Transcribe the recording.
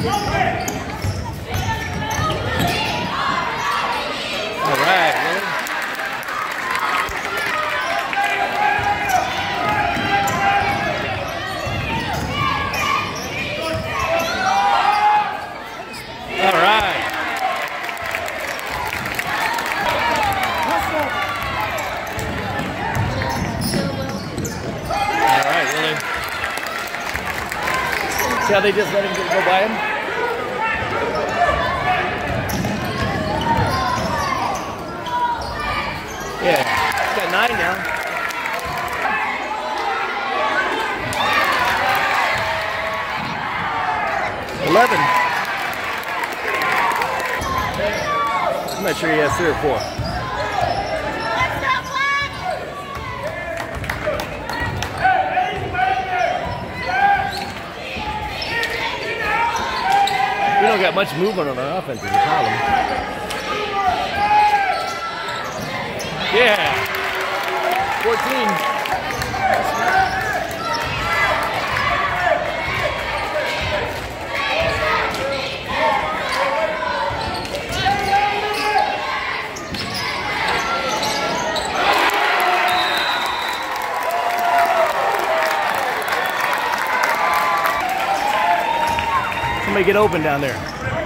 All right, Willie. All right. All right, Willie. See how they just let him go by him? Yeah, he's got 9 now. I'm not sure he has 3 or 4. We don't got much movement on our offense is the problem. Yeah. 14. Somebody get open down there.